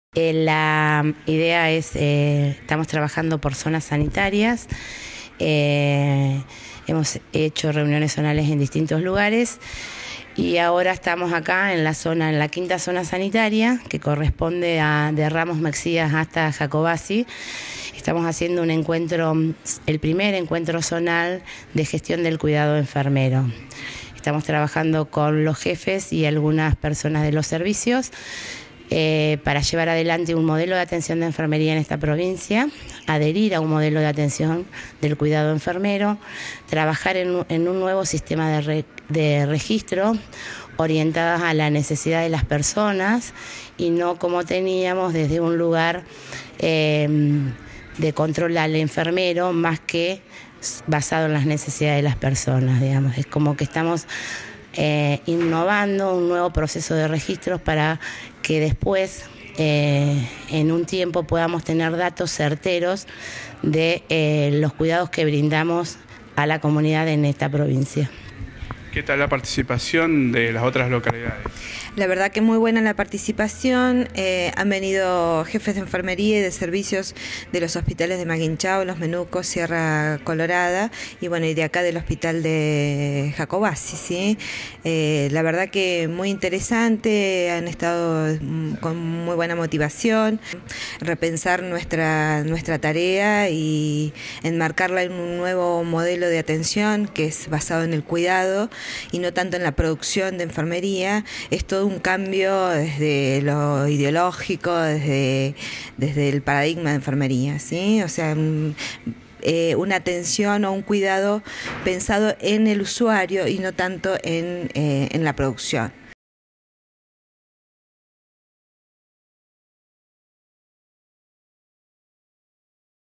La idea es, estamos trabajando por zonas sanitarias, hemos hecho reuniones zonales en distintos lugares y ahora estamos acá en la quinta zona sanitaria, que corresponde de Ramos Mexías hasta Jacobasi. Estamos haciendo un encuentro, el primer encuentro zonal de gestión del cuidado enfermero. Estamos trabajando con los jefes y algunas personas de los servicios para llevar adelante un modelo de atención de enfermería en esta provincia, adherir a un modelo de atención del cuidado enfermero, trabajar en un nuevo sistema de registro orientadas a la necesidad de las personas y no como teníamos desde un lugar de control al enfermero, más que basado en las necesidades de las personas, digamos. Es como que estamos innovando un nuevo proceso de registros para que después, en un tiempo, podamos tener datos certeros de los cuidados que brindamos a la comunidad en esta provincia. ¿Qué tal la participación de las otras localidades? La verdad que muy buena la participación. Han venido jefes de enfermería y de servicios de los hospitales de Maguinchao, Los Menucos, Sierra Colorada y bueno, y de acá del hospital de Jacobasi, ¿sí? La verdad que muy interesante, han estado con muy buena motivación, repensar nuestra tarea y enmarcarla en un nuevo modelo de atención que es basado en el cuidado y no tanto en la producción de enfermería. Es todo un cambio desde lo ideológico, desde el paradigma de enfermería, ¿sí? O sea, una atención o un cuidado pensado en el usuario y no tanto en la producción.